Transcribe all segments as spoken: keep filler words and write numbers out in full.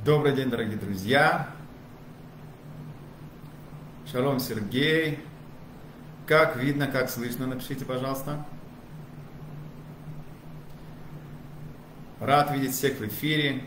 Добрый день, дорогие друзья. Шалом, Сергей. Как видно, как слышно, напишите, пожалуйста. Рад видеть всех в эфире.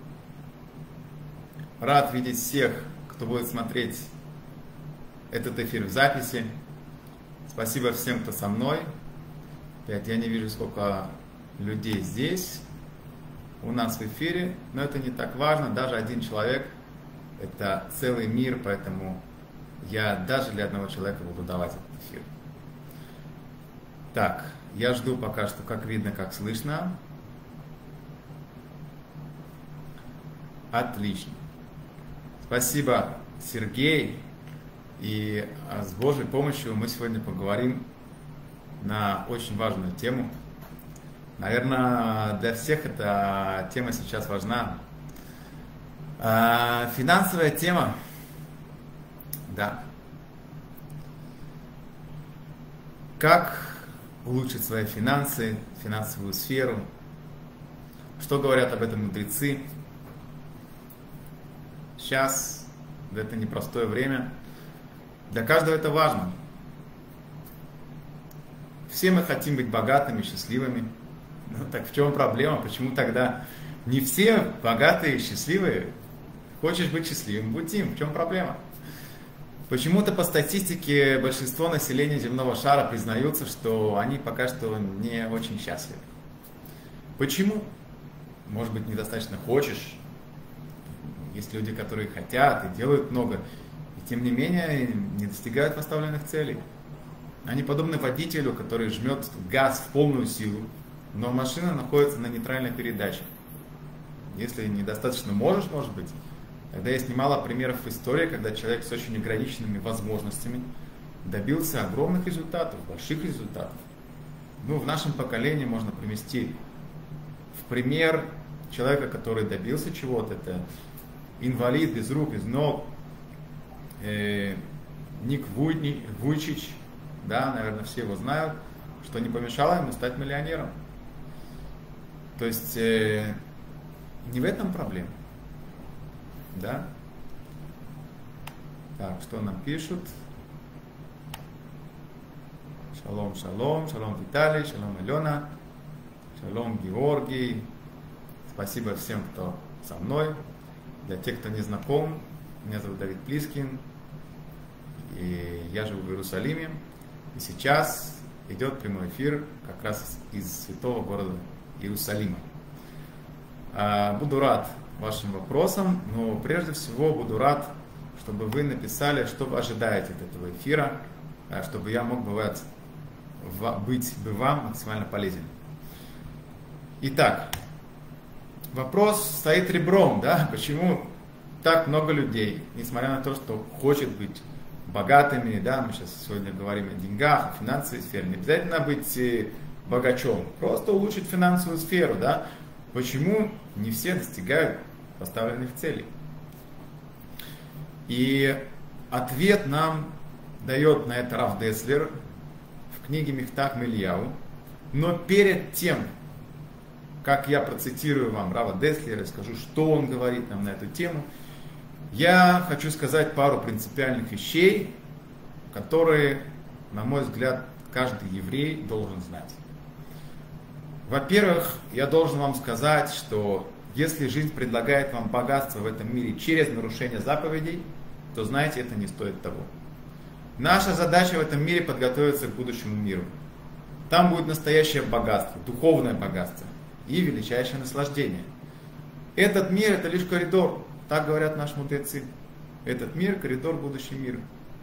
Рад видеть всех, кто будет смотреть этот эфир в записи. Спасибо всем, кто со мной. Опять я не вижу, сколько людей здесь у нас в эфире, но это не так важно. Даже один человек – это целый мир, поэтому я даже для одного человека буду давать этот эфир. Так, я жду пока что, как видно, как слышно. Отлично. Спасибо, Сергей. И с Божьей помощью мы сегодня поговорим на очень важную тему. Наверное, для всех эта тема сейчас важна. Финансовая тема. Да. Как улучшить свои финансы, финансовую сферу? Что говорят об этом мудрецы? Сейчас, в это непростое время, для каждого это важно. Все мы хотим быть богатыми, счастливыми. Ну так в чем проблема? Почему тогда не все богатые, счастливые? Хочешь быть счастливым, будь им. В чем проблема? Почему-то по статистике большинство населения земного шара признаются, что они пока что не очень счастливы. Почему? Может быть, недостаточно хочешь. Есть люди, которые хотят и делают много, и тем не менее не достигают поставленных целей. Они подобны водителю, который жмет газ в полную силу, но машина находится на нейтральной передаче. Если недостаточно можешь, может быть, тогда есть немало примеров в истории, когда человек с очень ограниченными возможностями добился огромных результатов, больших результатов. Ну, в нашем поколении можно привести в пример человека, который добился чего-то. Это инвалид без рук, без ног, э, Ник Вуйчич, да, наверное, все его знают, что не помешало ему стать миллионером. То есть э, не в этом проблема, да? Так, что нам пишут? Шалом, шалом, шалом Виталий, шалом Алена, шалом Георгий. Спасибо всем, кто со мной. Для тех, кто не знаком, меня зовут Давид Плискин, и я живу в Иерусалиме. И сейчас идет прямой эфир как раз из святого города Иерусалима. Буду рад вашим вопросам, но прежде всего буду рад, чтобы вы написали, что вы ожидаете от этого эфира, чтобы я мог бывать, быть бы вам максимально полезен. Итак, вопрос стоит ребром, да, почему так много людей, несмотря на то, что хочет быть богатыми, да, мы сейчас сегодня говорим о деньгах, о финансовой сфере, не обязательно быть богачом, просто улучшить финансовую сферу, да, почему не все достигают поставленных целей. И ответ нам дает на это Рав Деслер в книге Михтах Мильяу, но перед тем, как я процитирую вам Рава Деслера и скажу, что он говорит нам на эту тему, я хочу сказать пару принципиальных вещей, которые, на мой взгляд, каждый еврей должен знать. Во-первых, я должен вам сказать, что если жизнь предлагает вам богатство в этом мире через нарушение заповедей, то знаете, это не стоит того. Наша задача в этом мире подготовиться к будущему миру. Там будет настоящее богатство, духовное богатство и величайшее наслаждение. Этот мир – это лишь коридор, так говорят наши мудрецы. Этот мир – коридор в будущий мир.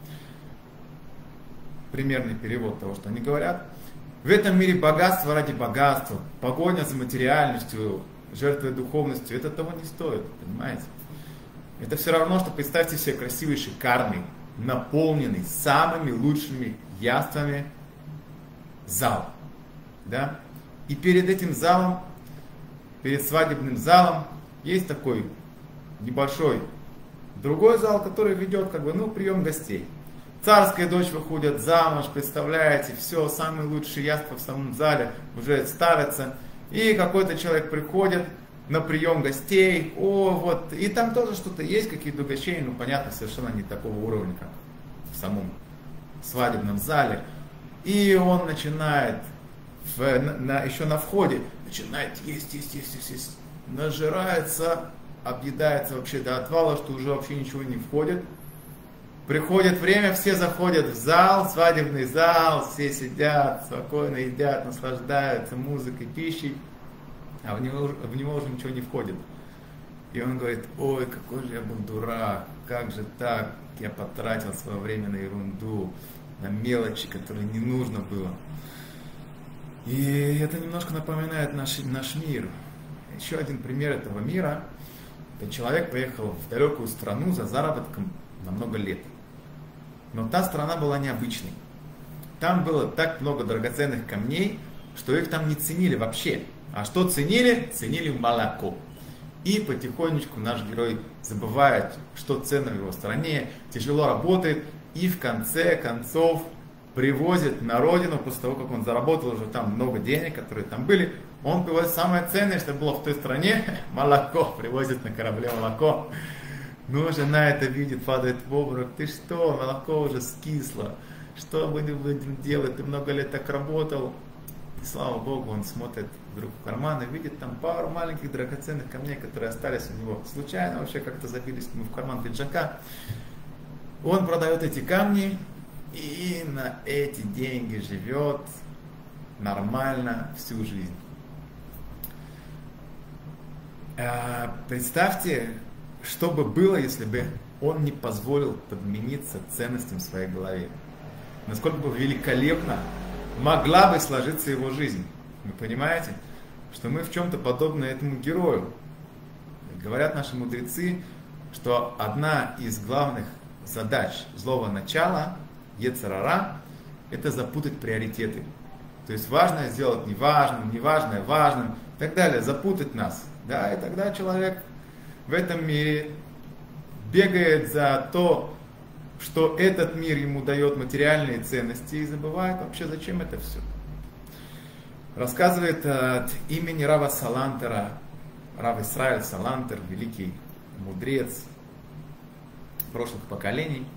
Примерный перевод того, что они говорят. В этом мире богатство ради богатства, погоня за материальностью, жертвой духовностью, это того не стоит, понимаете? Это все равно, что представьте себе красивый, шикарный, наполненный самыми лучшими яствами зал. Да? И перед этим залом, перед свадебным залом, есть такой небольшой другой зал, который ведет как бы, ну, прием гостей. Царская дочь выходит замуж, представляете, все, самые лучшие яства в самом зале уже ставятся. И какой-то человек приходит, на прием гостей, о, вот, и там тоже что-то есть, какие-то угощения, ну, понятно, совершенно не такого уровня, как в самом свадебном зале. И он начинает, в, на, на, еще на входе, начинает есть, есть, есть, есть, есть, нажирается, объедается вообще до отвала, что уже вообще ничего не входит. Приходит время, все заходят в зал, свадебный зал, все сидят, спокойно едят, наслаждаются музыкой, пищей, а в него, в него уже ничего не входит. И он говорит: ой, какой же я был дурак, как же так, я потратил свое время на ерунду, на мелочи, которые не нужно было. И это немножко напоминает наш, наш мир. Еще один пример этого мира. Это человек поехал в далекую страну за заработком на много лет. Но та страна была необычной. Там было так много драгоценных камней, что их там не ценили вообще. А что ценили? Ценили молоко. И потихонечку наш герой забывает, что ценно в его стране, тяжело работает, и в конце концов привозит на родину, после того, как он заработал уже там много денег, которые там были, он привозит самое ценное, что было в той стране, молоко, привозит на корабле молоко. Ну, жена это видит, падает в обморок: ты что, молоко уже скисло, что мы будем делать, ты много лет так работал. И слава Богу, он смотрит вдруг в карман и видит там пару маленьких драгоценных камней, которые остались у него случайно, вообще как-то забились ему в карман пиджака. Он продает эти камни и на эти деньги живет нормально всю жизнь. А, представьте, что бы было, если бы он не позволил подмениться ценностям в своей голове. Насколько бы великолепно могла бы сложиться его жизнь. Вы понимаете, что мы в чем-то подобны этому герою. Говорят наши мудрецы, что одна из главных задач злого начала, йецер ара, это запутать приоритеты. То есть важное сделать неважным, неважное важным и так далее, запутать нас. Да, и тогда человек в этом мире бегает за то, что этот мир ему дает материальные ценности, и забывает вообще, зачем это все. Рассказывает от имени Рава Салантера, Рав Исраэль Салантер, великий мудрец прошлых поколений.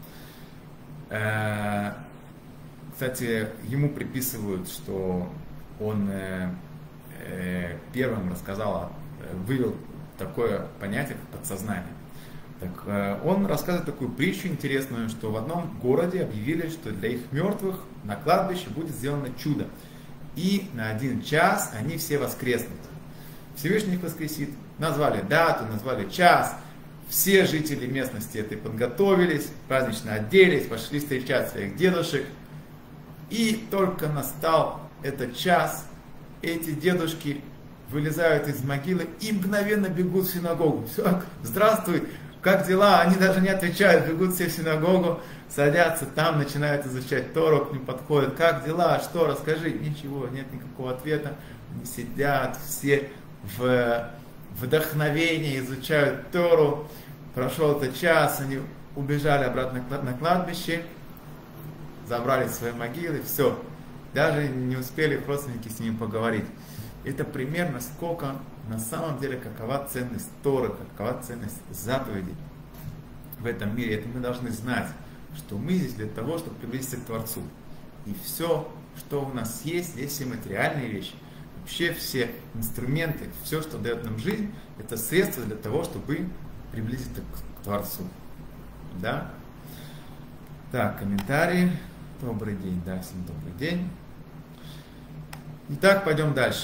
Кстати, ему приписывают, что он первым рассказал, вывел такое понятие, как подсознание. Так, он рассказывает такую притчу интересную, что в одном городе объявили, что для их мертвых на кладбище будет сделано чудо. И на один час они все воскреснут. Всевышний их воскресит. Назвали дату, назвали час. Все жители местности этой подготовились, празднично оделись, пошли встречать своих дедушек. И только настал этот час, эти дедушки вылезают из могилы и мгновенно бегут в синагогу. Все, здравствуй, как дела? Они даже не отвечают, бегут все в синагогу, садятся там, начинают изучать Тору, к ним подходят: как дела, что, расскажи. Ничего, нет никакого ответа. Они сидят все в вдохновении, изучают Тору. Прошел этот час, они убежали обратно на кладбище, забрали свои могилы, все. Даже не успели их родственники с ними поговорить. Это пример, насколько на самом деле какова ценность Торы, какова ценность заповедей в этом мире. Это мы должны знать, что мы здесь для того, чтобы приблизиться к Творцу. И все, что у нас есть, здесь все материальные вещи, вообще все инструменты, все, что дает нам жизнь, это средства для того, чтобы приблизиться к Творцу. Да? Так, комментарии. Добрый день, да, всем добрый день. Итак, пойдем дальше.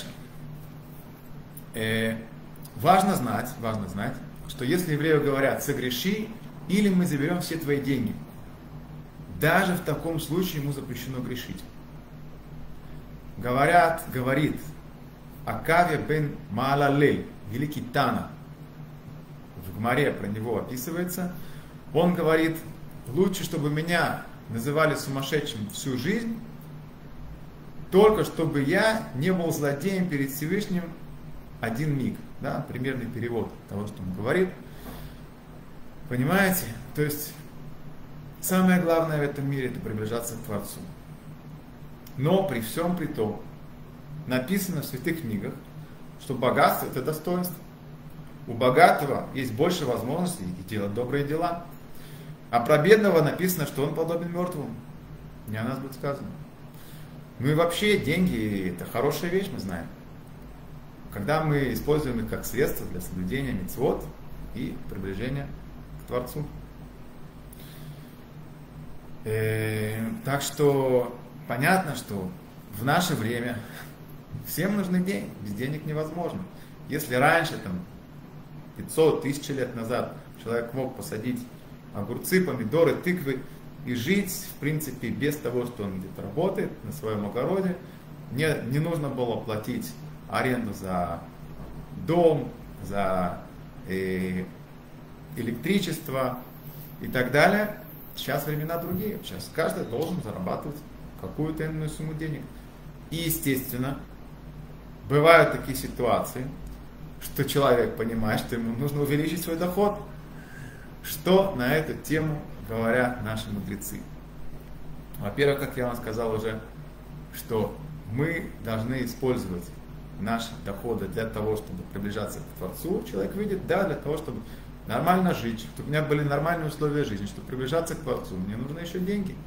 Э, важно знать, важно знать, что если евреи говорят: согреши, или мы заберем все твои деньги, даже в таком случае ему запрещено грешить. Говорят, говорит Акавия бен Маалалель, великий Тана, в Гмаре про него описывается, он говорит: лучше, чтобы меня называли сумасшедшим всю жизнь, только чтобы я не был злодеем перед Всевышним один миг. Да, примерный перевод того, что он говорит. Понимаете? То есть самое главное в этом мире — это приближаться к Творцу. Но при всем при том написано в святых книгах, что богатство — это достоинство. у богатого есть больше возможностей делать добрые дела. А про бедного написано, что он подобен мертвому. Не о нас будет сказано. Ну и вообще деньги это хорошая вещь, мы знаем. Когда мы используем их как средство для соблюдения мицвот и приближения к Творцу. Э, так что понятно, что в наше время всем нужны деньги. Без денег невозможно. Если раньше, там, пятьсот тысяч лет назад, человек мог посадить огурцы, помидоры, тыквы и жить, в принципе, без того, что он где-то работает на своем огороде, не, не нужно было платить аренду за дом, за э, электричество и так далее. Сейчас времена другие. Сейчас каждый должен зарабатывать какую-то иную сумму денег. И, естественно, бывают такие ситуации, что человек понимает, что ему нужно увеличить свой доход. Что на эту тему говорят наши мудрецы? Во-первых, как я вам сказал уже, что мы должны использовать наши доходы для того, чтобы приближаться к Творцу. Человек видит, да, для того, чтобы нормально жить, чтобы у меня были нормальные условия жизни, чтобы приближаться к Творцу. Мне нужны еще деньги.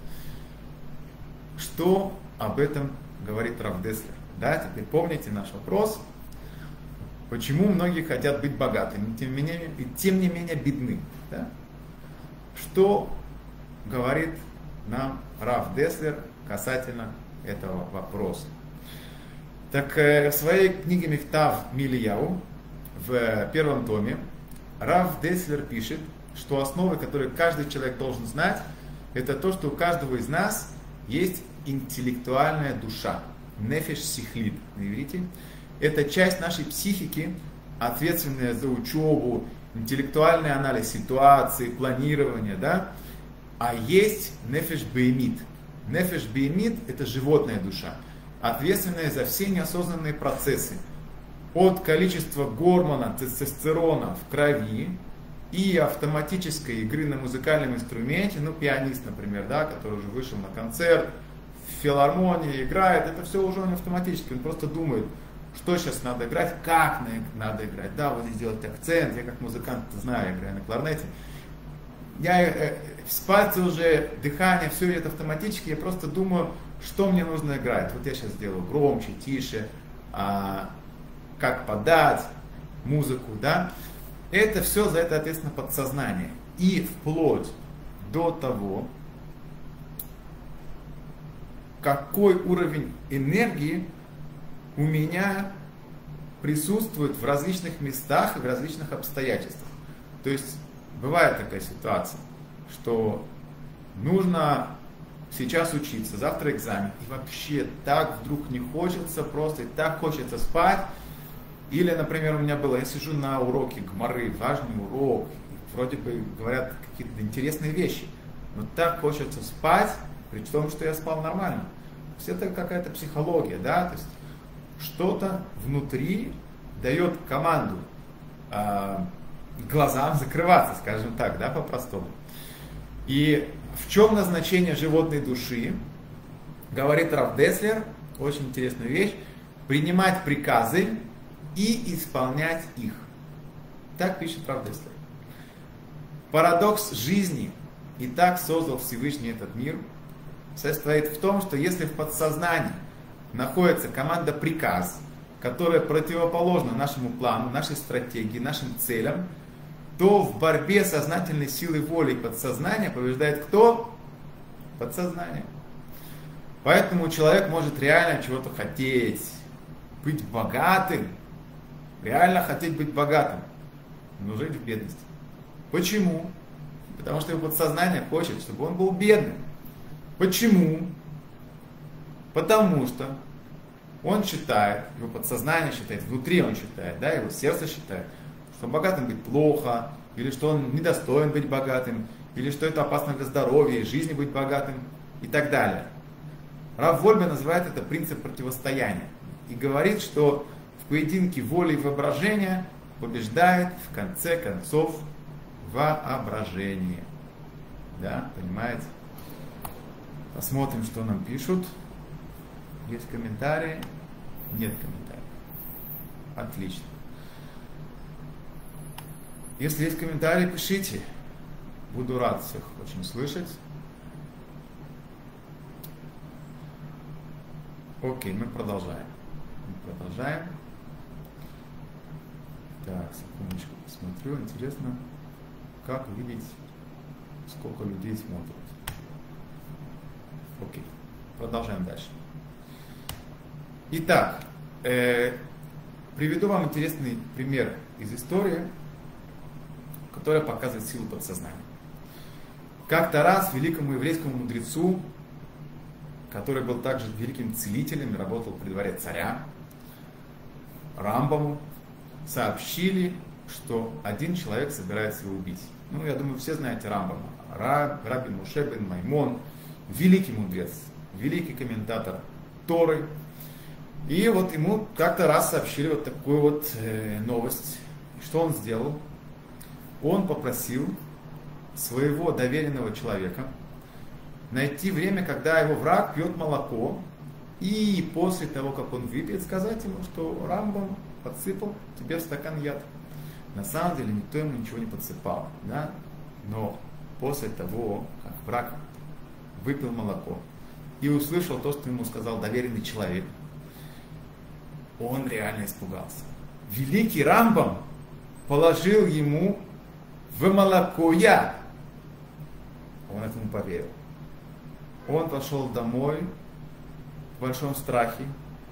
Что об этом говорит Рав Деслер? Да, теперь помните наш вопрос. Почему многие хотят быть богатыми, тем не менее, и тем не менее бедны? Да? Что говорит нам Рав Деслер касательно этого вопроса? Так в своей книге Михтав Мильяу, в первом томе, Рав Деслер пишет, что основы, которые каждый человек должен знать, это то, что у каждого из нас есть интеллектуальная душа, нефеш сихлит на иврите. Это часть нашей психики, ответственная за учебу, интеллектуальный анализ ситуации, планирование, да? А есть нефеш беймит. Нефеш беймит – это животная душа, ответственная за все неосознанные процессы. От количества гормона тестостерона в крови и автоматической игры на музыкальном инструменте, ну, пианист, например, да, который уже вышел на концерт, в филармонии играет, это все уже он автоматически, он просто думает, что сейчас надо играть, как надо играть, да, вот здесь делать акцент, я как музыкант знаю, играю на кларнете, я э, с пальца уже дыхание, все идет автоматически, я просто думаю, что мне нужно играть, вот я сейчас сделаю громче, тише, а, как подать музыку, да, это все за это ответственно подсознание, и вплоть до того, какой уровень энергии у меня присутствует в различных местах и в различных обстоятельствах. То есть бывает такая ситуация, что нужно сейчас учиться, завтра экзамен, и вообще так вдруг не хочется просто, и так хочется спать. Или, например, у меня было, я сижу на уроке гмары, важный урок, вроде бы говорят какие-то интересные вещи, но так хочется спать, при том, что я спал нормально. То есть это какая-то психология, да, то есть что-то внутри дает команду э, глазам закрываться, скажем так, да, по-простому. И в чем назначение животной души? Говорит Рав Деслер, очень интересная вещь, принимать приказы и исполнять их. Так пишет Рав Деслер. Парадокс жизни, и так создал Всевышний этот мир, состоит в том, что если в подсознании находится команда приказ, которая противоположна нашему плану, нашей стратегии, нашим целям, то в борьбе сознательной силы воли и подсознания побеждает кто? Подсознание. Поэтому человек может реально чего-то хотеть, быть богатым, реально хотеть быть богатым, но жить в бедности. Почему? Потому что его подсознание хочет, чтобы он был бедным. Почему? Потому что он считает, его подсознание считает, внутри он считает, да, его сердце считает, что богатым быть плохо, или что он недостоин быть богатым, или что это опасно для здоровья и жизни быть богатым, и так далее. Рав Вольбе называет это принцип противостояния и говорит, что в поединке воли и воображения побеждает в конце концов воображение. Да, понимаете? Посмотрим, что нам пишут. Есть комментарии? Нет комментариев. Отлично. Если есть комментарии, пишите. Буду рад всех очень слышать. Окей, мы продолжаем. Мы продолжаем. Так, секундочку, посмотрю. Интересно, как увидеть, сколько людей смотрят. Окей, продолжаем дальше. Итак, э, приведу вам интересный пример из истории, который показывает силу подсознания. Как-то раз великому еврейскому мудрецу, который был также великим целителем и работал при дворе царя, Рамбаму, сообщили, что один человек собирается его убить. Ну, я думаю, все знаете Рамбама. Раб, Раби Моше бен Маймон, великий мудрец, великий комментатор Торы. И вот ему как-то раз сообщили вот такую вот э, новость. Что он сделал? Он попросил своего доверенного человека найти время, когда его враг пьет молоко, и после того, как он выпьет, сказать ему, что Рамбам подсыпал тебе в стакан яд. На самом деле никто ему ничего не подсыпал, да? Но после того, как враг выпил молоко и услышал то, что ему сказал доверенный человек, он реально испугался. Великий Рамбам положил ему в молоко яд. Он этому поверил. Он пошел домой в большом страхе.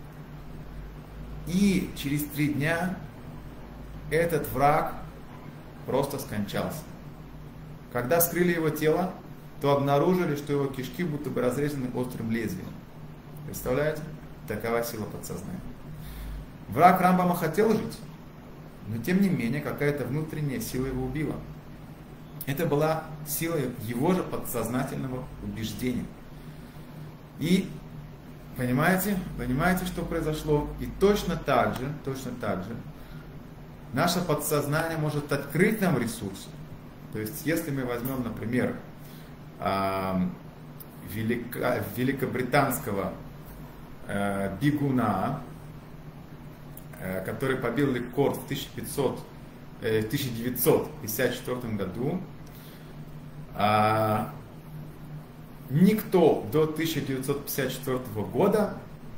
И через три дня этот враг просто скончался. Когда скрыли его тело, то обнаружили, что его кишки будто бы разрезаны острым лезвием. Представляете? Такова сила подсознания. Враг Рамбама хотел жить, но тем не менее какая-то внутренняя сила его убила. Это была сила его же подсознательного убеждения. И понимаете, понимаете, что произошло? И точно так же, точно так же, наше подсознание может открыть нам ресурсы. То есть, если мы возьмем, например, велико, великобританского бегуна, который побил рекорд в тысяча девятьсот пятьдесят четвёртом году, никто до тысяча девятьсот пятьдесят четвёртого года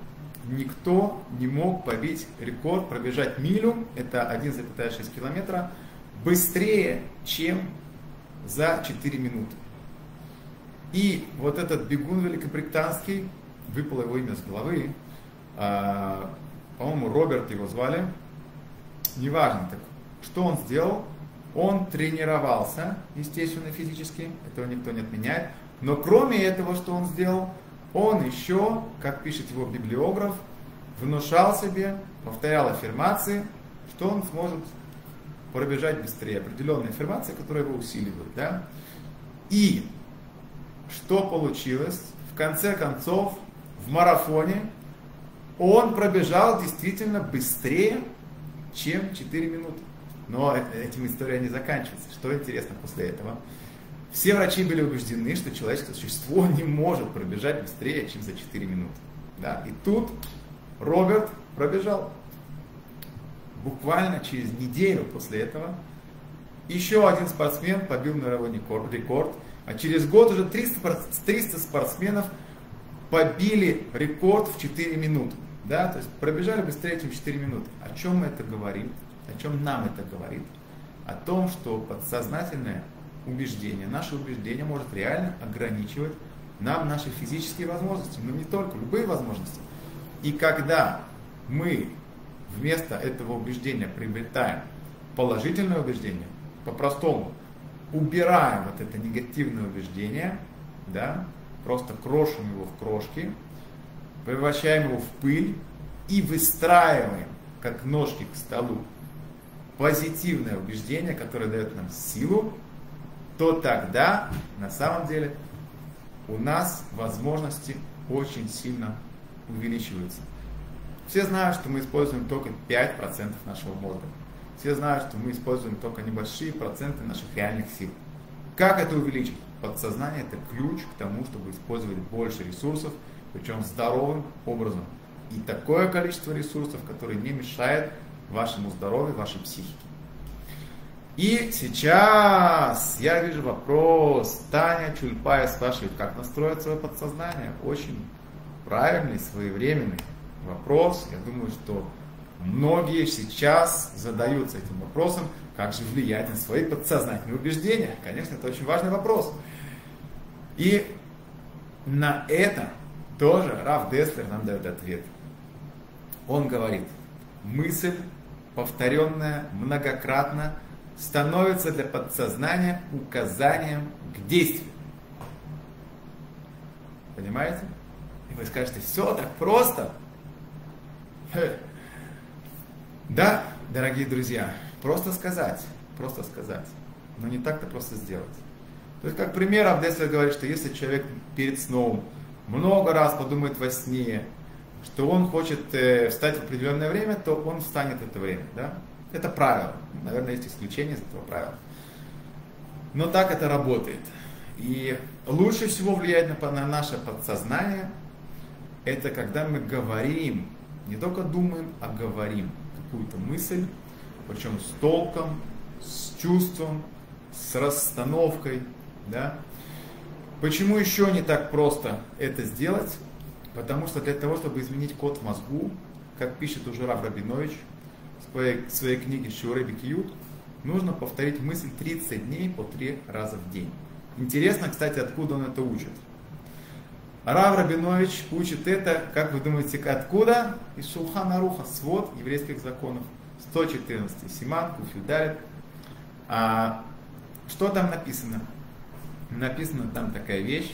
никто не мог побить рекорд, пробежать милю, это один целых шесть десятых километра, быстрее, чем за четыре минуты. И вот этот бегун великобританский, выпало его имя с головы, а, по-моему, Роберт его звали, неважно, так, что он сделал? Он тренировался, естественно, физически, этого никто не отменяет, но кроме этого, что он сделал, он еще, как пишет его библиограф, внушал себе, повторял аффирмации, что он сможет пробежать быстрее. Определенные аффирмации, которые его усиливают. Да? И что получилось? В конце концов, в марафоне он пробежал действительно быстрее, чем четыре минуты. Но этим история не заканчивается. Что интересно после этого? Все врачи были убеждены, что человеческое существо не может пробежать быстрее, чем за четыре минуты. Да? И тут Роберт пробежал. Буквально через неделю после этого еще один спортсмен побил мировой рекорд, а через год уже триста спортсменов побили рекорд в четыре минуты. Да? То есть пробежали быстрее, чем четыре минуты. О чем это говорит? О чем нам это говорит? О том, что подсознательное убеждение, наше убеждение может реально ограничивать нам наши физические возможности, но не только, любые возможности. И когда мы вместо этого убеждения приобретаем положительное убеждение, по-простому убираем вот это негативное убеждение, да, просто крошим его в крошки, превращаем его в пыль и выстраиваем, как ножки к столу, позитивное убеждение, которое дает нам силу, то тогда на самом деле у нас возможности очень сильно увеличиваются. Все знают, что мы используем только пять процентов нашего мозга. Все знают, что мы используем только небольшие проценты наших реальных сил. Как это увеличить? Подсознание – это ключ к тому, чтобы использовать больше ресурсов, причем здоровым образом. И такое количество ресурсов, которое не мешает вашему здоровью, вашей психике. И сейчас я вижу вопрос. Таня Чульпая спрашивает, как настроить свое подсознание. Очень правильный, своевременный вопрос. Я думаю, что многие сейчас задаются этим вопросом, как же влиять на свои подсознательные убеждения. Конечно, это очень важный вопрос. И на это тоже Рав Деслер нам дает ответ. Он говорит, мысль, повторенная многократно, становится для подсознания указанием к действию. Понимаете? И вы скажете, все так просто. Да, дорогие друзья, просто сказать, просто сказать, но не так-то просто сделать. То есть, как пример, Рав Деслер говорит, что если человек перед сном много раз подумает во сне, что он хочет э, встать в определенное время, то он встанет в это время. Да? Это правило. Наверное, есть исключение из этого правила. Но так это работает. И лучше всего влияет на, на наше подсознание, это когда мы говорим, не только думаем, а говорим какую-то мысль, причем с толком, с чувством, с расстановкой. Да? Почему еще не так просто это сделать? Потому что для того, чтобы изменить код в мозгу, как пишет уже Рав Рабинович в своей, в своей книге Шиурей Бикиют, нужно повторить мысль тридцать дней по три раза в день. Интересно, кстати, откуда он это учит. Рав Рабинович учит это, как вы думаете, откуда? Из Шулхан Аруха, свод еврейских законов, сто четырнадцать, Симан, Куфюдалит. А что там написано? Написана там такая вещь,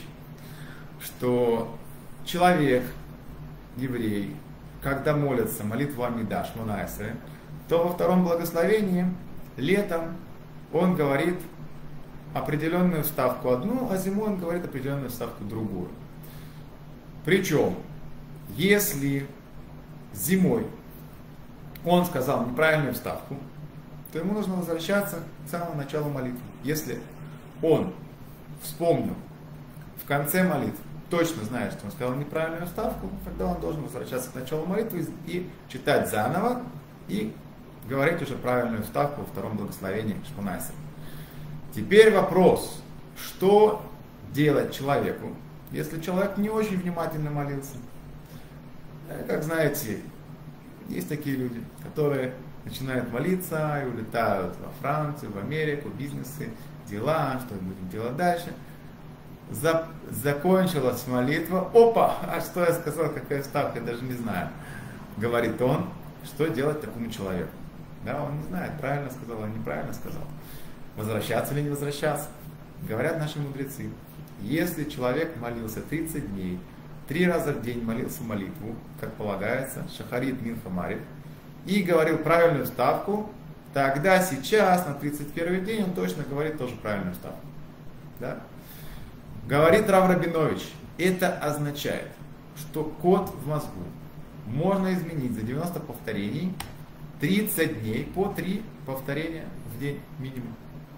что человек, еврей, когда молится молитву Амида, Шмонайсре, то во втором благословении летом он говорит определенную вставку одну, а зимой он говорит определенную вставку другую. Причем, если зимой он сказал неправильную вставку, то ему нужно возвращаться к самому началу молитвы. Если он вспомнил в конце молитвы, точно знает, что он сказал неправильную вставку, тогда он должен возвращаться к началу молитвы и читать заново и говорить уже правильную вставку во втором благословении Шмонайсре. Теперь вопрос, что делать человеку, если человек не очень внимательно молился? Как знаете, есть такие люди, которые начинают молиться и улетают во Францию, в Америку, бизнесы, дела, что будем делать дальше. За, закончилась молитва. Опа, а что я сказал, какая вставка, я даже не знаю. Говорит он, что делать такому человеку. Да, он не знает, правильно сказал, он неправильно сказал. Возвращаться или не возвращаться. Говорят наши мудрецы, если человек молился тридцать дней, три раза в день молился молитву, как полагается, шахарит, минха, марит, и говорил правильную вставку, тогда сейчас, на тридцать первый день, он точно говорит тоже правильную вставку. Да? Говорит Рав Рабинович, это означает, что код в мозгу можно изменить за девяносто повторений, тридцать дней по три повторения в день минимум.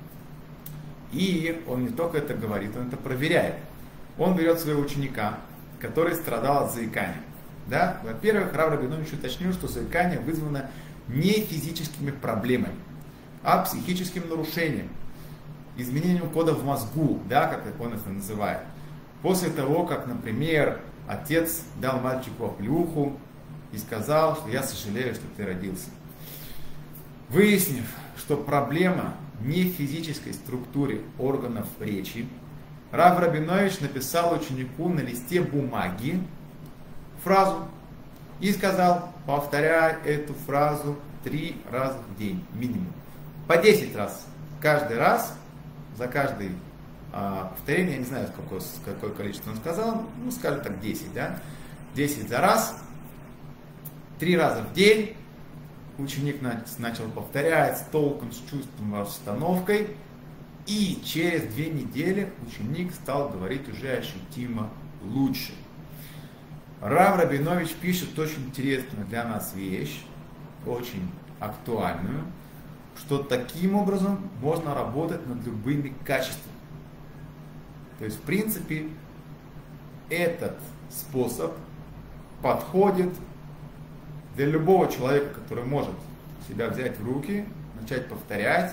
И он не только это говорит, он это проверяет. Он берет своего ученика, который страдал от заикания. Да? Во-первых, Рав Рабинович уточнил, что заикание вызвано не физическими проблемами, а психическим нарушением, изменением кода в мозгу, да, как он это называет. После того, как, например, отец дал мальчику оплеуху и сказал, что я сожалею, что ты родился. Выяснив, что проблема не в физической структуре органов речи, Рав Рабинович написал ученику на листе бумаги фразу и сказал, повторяй эту фразу три раза в день минимум. По десять раз. Каждый раз, за каждый а, повторение, я не знаю, какое, какое количество он сказал, ну, скажем так, десять, да? десять за раз, три раза в день. Ученик начал повторять с толком, с чувством, расстановкой. И через две недели ученик стал говорить уже ощутимо лучше. Рав Рабинович пишет очень интересную для нас вещь, очень актуальную, что таким образом можно работать над любыми качествами. То есть, в принципе, этот способ подходит для любого человека, который может себя взять в руки, начать повторять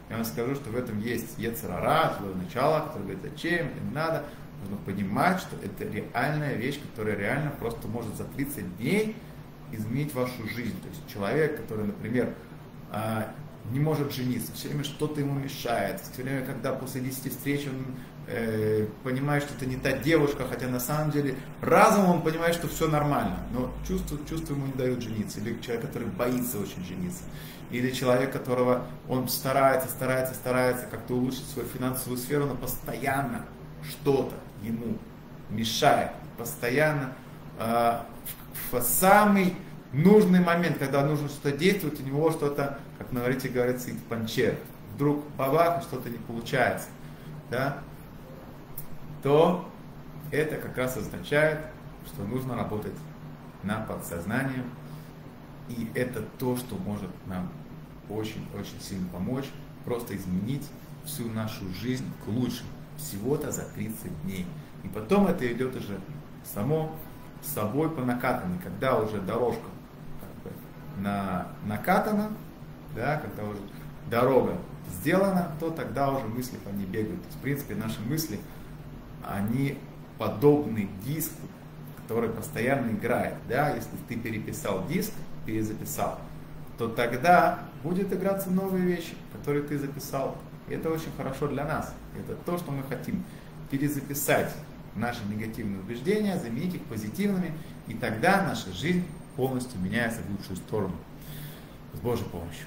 я вам скажу, что в этом есть йецер ара, злое начало, которое говорит, зачем, это не надо. Нужно понимать, что это реальная вещь, которая реально просто может за тридцать дней изменить вашу жизнь. То есть человек, который, например, не может жениться, все время что-то ему мешает, все время, когда после десяти встреч он э, понимает, что это не та девушка, хотя на самом деле разумом он понимает, что все нормально, но чувства, чувства ему не дают жениться, или человек, который боится очень жениться, или человек, которого он старается, старается, старается как-то улучшить свою финансовую сферу, но постоянно что-то ему мешает, постоянно э, в, в самый нужный момент, когда нужно что-то действовать, у него что-то, как на иврите говорится, панчер, вдруг бабах, что-то не получается, да, то это как раз означает, что нужно работать над подсознанием, и это то, что может нам очень-очень сильно помочь, просто изменить всю нашу жизнь к лучшему, всего-то за тридцать дней. И потом это идет уже само с собой по накатанной, когда уже дорожка как бы на, накатана, да, когда уже дорога сделана, то тогда уже мысли по ней бегают. То есть, в принципе, наши мысли, они подобны диску, который постоянно играет. Да? Если ты переписал диск, перезаписал, то тогда будет играться новые вещи, которые ты записал. И это очень хорошо для нас. Это то, что мы хотим. Перезаписать наши негативные убеждения, заменить их позитивными, и тогда наша жизнь полностью меняется в лучшую сторону. С Божьей помощью.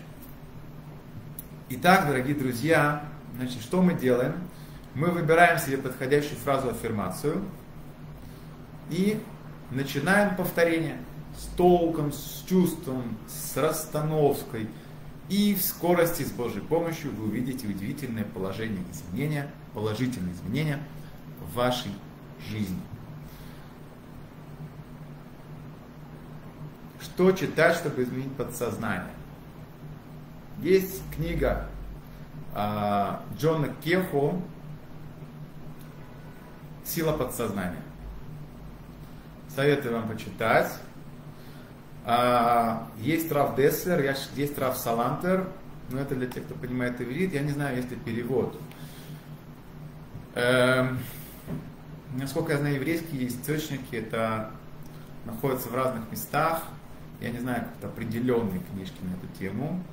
Итак, дорогие друзья, значит, что мы делаем? Мы выбираем себе подходящую фразу-аффирмацию и начинаем повторение с толком, с чувством, с расстановкой. И в скорости с Божьей помощью вы увидите удивительное положение изменения, положительные изменения в вашей жизни. Что читать, чтобы изменить подсознание? Есть книга э, Джона Кехо «Сила подсознания». Советую вам почитать. Э, есть Рав Деслер, есть Рав Салантер, но это для тех, кто понимает иврит. Я не знаю, есть ли перевод. Э, насколько я знаю, еврейские источники это находятся в разных местах. Я не знаю, как-то определенные книжки на эту тему.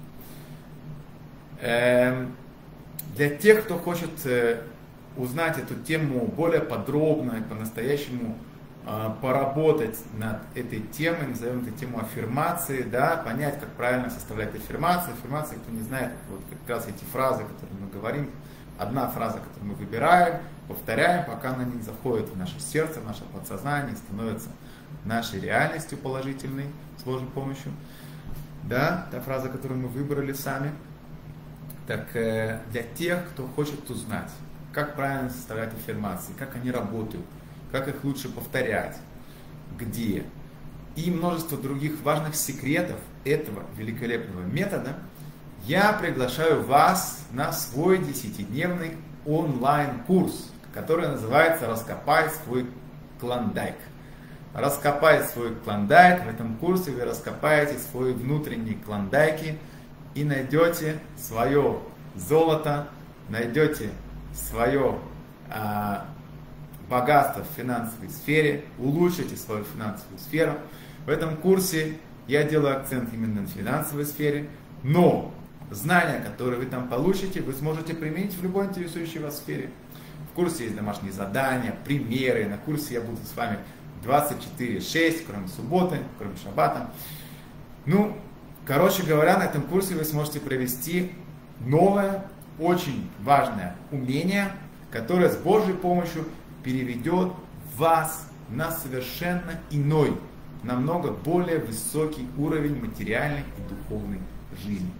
Для тех, кто хочет узнать эту тему более подробно и по-настоящему поработать над этой темой, назовем эту тему аффирмации, да, понять, как правильно составлять аффирмации. Аффирмации, кто не знает, вот как раз эти фразы, которые мы говорим, одна фраза, которую мы выбираем, повторяем, пока она не заходит в наше сердце, в наше подсознание, становится нашей реальностью положительной, с Божьей помощью. Да, та фраза, которую мы выбрали сами. Так для тех, кто хочет узнать, как правильно составлять аффирмации, как они работают, как их лучше повторять, где, и множество других важных секретов этого великолепного метода, я приглашаю вас на свой десятидневный онлайн-курс, который называется «Раскопай свой клондайк». Раскопай свой клондайк. В этом курсе вы раскопаете свои внутренние клондайки и найдете свое золото, найдете свое а, богатство в финансовой сфере, улучшите свою финансовую сферу. В этом курсе я делаю акцент именно на финансовой сфере, но знания, которые вы там получите, вы сможете применить в любой интересующей вас сфере. В курсе есть домашние задания, примеры. На курсе я буду с вами двадцать четыре шесть, кроме субботы, кроме шаббата. Ну, короче говоря, на этом курсе вы сможете провести новое, очень важное умение, которое с Божьей помощью переведет вас на совершенно иной, намного более высокий уровень материальной и духовной жизни.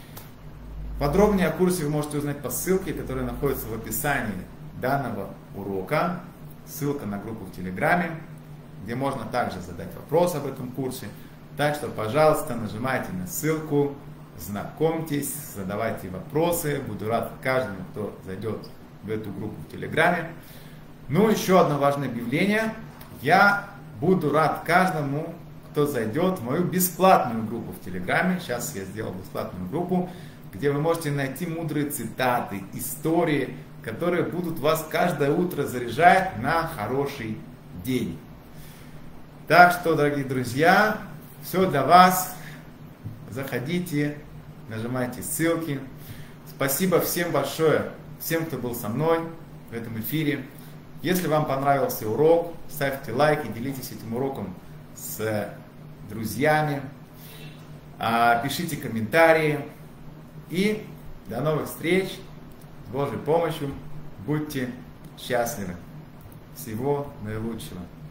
Подробнее о курсе вы можете узнать по ссылке, которая находится в описании данного урока. Ссылка на группу в Телеграме, где можно также задать вопрос об этом курсе. Так что, пожалуйста, нажимайте на ссылку, знакомьтесь, задавайте вопросы. Буду рад каждому, кто зайдет в эту группу в Телеграме. Ну, еще одно важное объявление. Я буду рад каждому, кто зайдет в мою бесплатную группу в Телеграме. Сейчас я сделал бесплатную группу, где вы можете найти мудрые цитаты, истории, которые будут вас каждое утро заряжать на хороший день. Так что, дорогие друзья, все для вас. Заходите, нажимайте ссылки. Спасибо всем большое, всем, кто был со мной в этом эфире. Если вам понравился урок, ставьте лайки, делитесь этим уроком с друзьями, пишите комментарии. И до новых встреч. С Божьей помощью. Будьте счастливы. Всего наилучшего.